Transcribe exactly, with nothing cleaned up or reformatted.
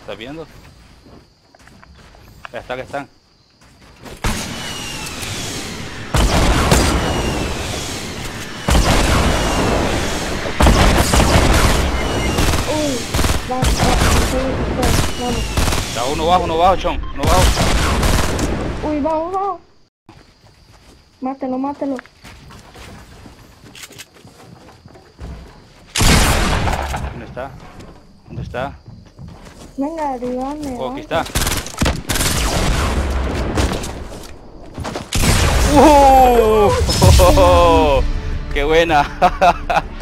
¿Estás viendo? Ya está, que están. Uy, vamos, vamos, vamos. Está uno bajo, uno bajo, chon, uno bajo. Uy, vamos, vamos. Mátelo, mátelo. ¿Dónde está? ¿Dónde está? Venga, ayúdame. Oh, aquí está. ¡Uh! ¡Qué buena!